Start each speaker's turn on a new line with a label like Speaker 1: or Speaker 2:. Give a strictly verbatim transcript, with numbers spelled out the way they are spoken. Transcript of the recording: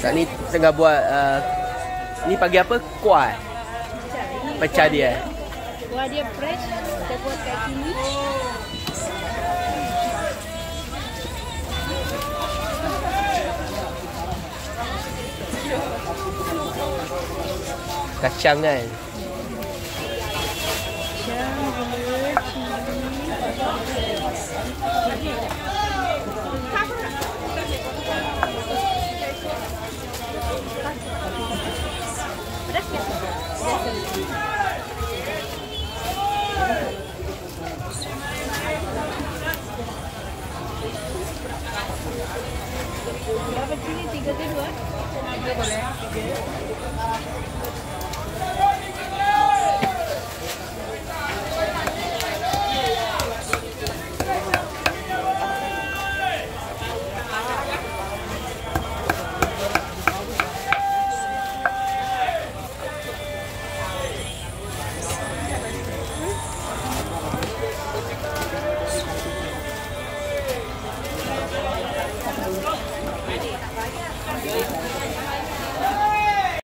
Speaker 1: Saat ni tengah buat uh, ni pagi apa? Kuah. Pecah dia.
Speaker 2: Kuah dia fresh, kita buat kat sini.
Speaker 1: Kacang kan.
Speaker 2: Berapa cili? Tiga ke dua? Tiga boleh.